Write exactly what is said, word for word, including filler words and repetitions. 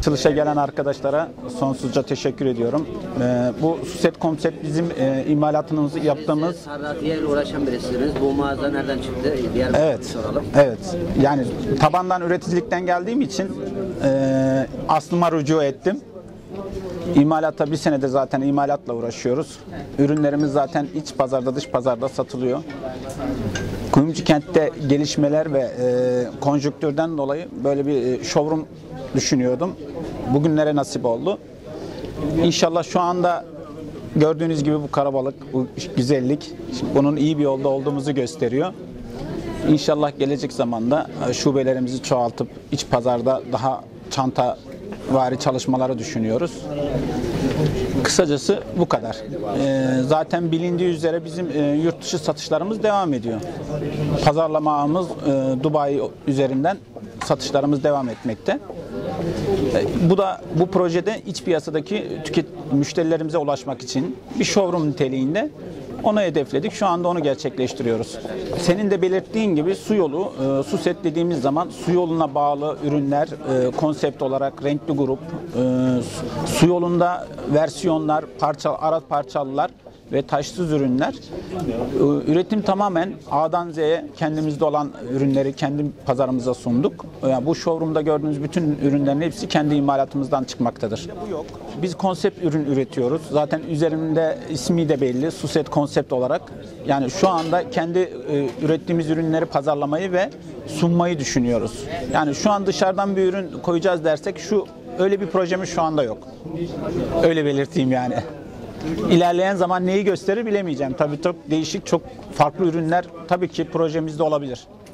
açılışa gelen arkadaşlara sonsuzca teşekkür ediyorum. Ee, bu Suset Konsept bizim e, imalatımızı yaptığımız... Sarrafiyel uğraşan birisiniz. Bu mağaza nereden çıktı? Diğer Evet, soralım. evet. Yani tabandan üreticilikten geldiğim için e, aslıma rücu ettim. İmalata bir senede zaten imalatla uğraşıyoruz. Ürünlerimiz zaten iç pazarda dış pazarda satılıyor. Kuyumcu kentte gelişmeler ve e, konjonktürden dolayı böyle bir e, showroom düşünüyordum. Bugünlere nasip oldu. İnşallah şu anda gördüğünüz gibi bu karabalık, bu güzellik bunun iyi bir yolda olduğumuzu gösteriyor. İnşallah gelecek zamanda şubelerimizi çoğaltıp iç pazarda daha çanta vari çalışmaları düşünüyoruz. Kısacası bu kadar. Ee, zaten bilindiği üzere bizim e, yurt dışı satışlarımız devam ediyor. Pazarlama ağımız e, Dubai üzerinden satışlarımız devam etmekte. E, bu da bu projede iç piyasadaki tüket müşterilerimize ulaşmak için bir showroom niteliğinde onu hedefledik. Şu anda onu gerçekleştiriyoruz. Senin de belirttiğin gibi su yolu, e, Suset dediğimiz zaman su yoluna bağlı ürünler, e, konsept olarak renkli grup, e, su yolunda versiyonlar, parça, ara parçalılar ve taşsız ürünler. E, üretim tamamen A'dan Z'ye kendimizde olan ürünleri kendi pazarımıza sunduk. Yani bu showroom'da gördüğünüz bütün ürünlerin hepsi kendi imalatımızdan çıkmaktadır. Bu yok. Biz konsept ürün üretiyoruz. Zaten üzerinde ismi de belli. Suset Konsept olarak. Yani şu anda kendi e, ürettiğimiz ürünleri pazarlamayı ve sunmayı düşünüyoruz. Yani şu an dışarıdan bir ürün koyacağız dersek şu öyle bir projemiz şu anda yok. Öyle belirteyim yani. İlerleyen zaman neyi gösterir bilemeyeceğim. Tabii çok değişik, çok farklı ürünler tabii ki projemizde olabilir.